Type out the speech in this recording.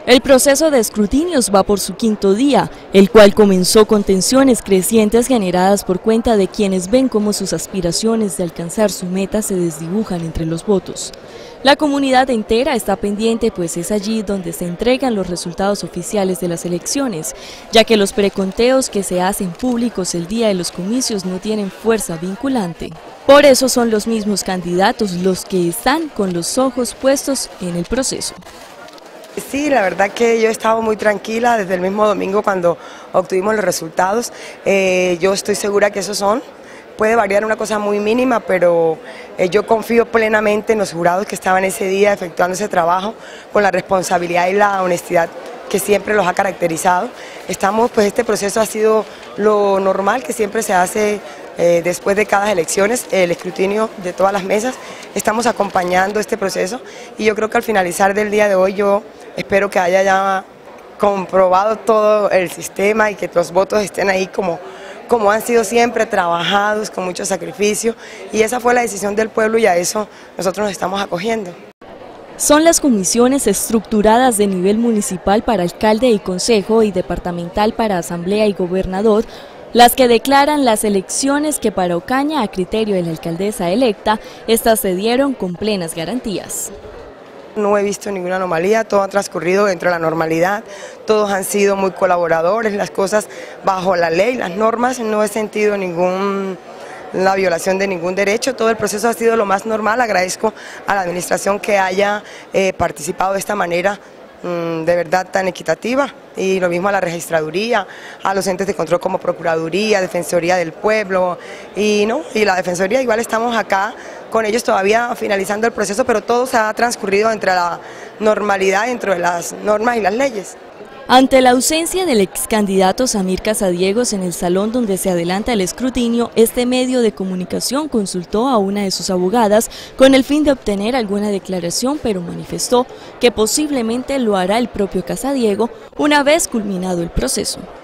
El proceso de escrutinios va por su quinto día, el cual comenzó con tensiones crecientes generadas por cuenta de quienes ven cómo sus aspiraciones de alcanzar su meta se desdibujan entre los votos. La comunidad entera está pendiente, pues es allí donde se entregan los resultados oficiales de las elecciones, ya que los preconteos que se hacen públicos el día de los comicios no tienen fuerza vinculante. Por eso son los mismos candidatos los que están con los ojos puestos en el proceso. Sí, la verdad que yo he estado muy tranquila desde el mismo domingo cuando obtuvimos los resultados. Yo estoy segura que esos son. Puede variar una cosa muy mínima, pero yo confío plenamente en los jurados que estaban ese día efectuando ese trabajo con la responsabilidad y la honestidad que siempre los ha caracterizado. Este proceso ha sido lo normal que siempre se hace después de cada elecciones, el escrutinio de todas las mesas. Estamos acompañando este proceso y yo creo que al finalizar del día de hoy yo espero que haya ya comprobado todo el sistema y que los votos estén ahí como han sido siempre, trabajados con mucho sacrificio, y esa fue la decisión del pueblo y a eso nosotros nos estamos acogiendo. Son las comisiones estructuradas de nivel municipal para alcalde y consejo y departamental para asamblea y gobernador las que declaran las elecciones que para Ocaña, a criterio de la alcaldesa electa, estas se dieron con plenas garantías. No he visto ninguna anomalía, todo ha transcurrido dentro de la normalidad, todos han sido muy colaboradores, las cosas bajo la ley, las normas, no he sentido la violación de ningún derecho, todo el proceso ha sido lo más normal. Agradezco a la administración que haya participado de esta manera de verdad tan equitativa, y lo mismo a la registraduría, a los entes de control como Procuraduría, Defensoría del Pueblo y la Defensoría. Igual estamos acá con ellos todavía finalizando el proceso, pero todo se ha transcurrido entre la normalidad, dentro de las normas y las leyes. Ante la ausencia del ex candidato Samir Casadiegos en el salón donde se adelanta el escrutinio, este medio de comunicación consultó a una de sus abogadas con el fin de obtener alguna declaración, pero manifestó que posiblemente lo hará el propio Casadiego una vez culminado el proceso.